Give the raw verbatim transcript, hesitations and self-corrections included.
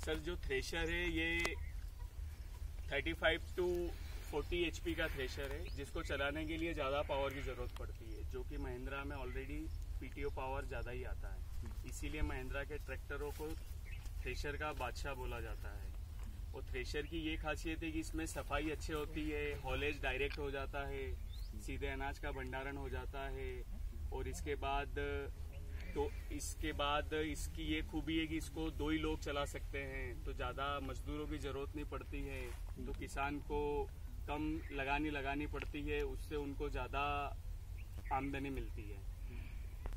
Sir जो thresher है ये पैंतीस टू चालीस एचपी का थ्रेशर है, जिसको चलाने के लिए ज़्यादा पावर की ज़रूरत पड़ती है, जो कि महिंद्रा में ऑलरेडी पीटीओ पावर ज़्यादा ही आता है। इसीलिए महिंद्रा के ट्रैक्टरों को थ्रेशर का बादशाह बोला जाता है। और थ्रेशर की ये खासियत है कि इसमें सफाई अच्छी होती है, हॉलेज डायरेक्ट हो जाता है, सीधे अनाज का भंडारण हो जाता है। और इसके बाद तो इसके बाद इसकी ये खूबी है कि इसको दो ही लोग चला सकते हैं, तो ज़्यादा मजदूरों की ज़रूरत नहीं पड़ती है, तो किसान को कम लगानी लगानी पड़ती है, उससे उनको ज़्यादा आमदनी मिलती है।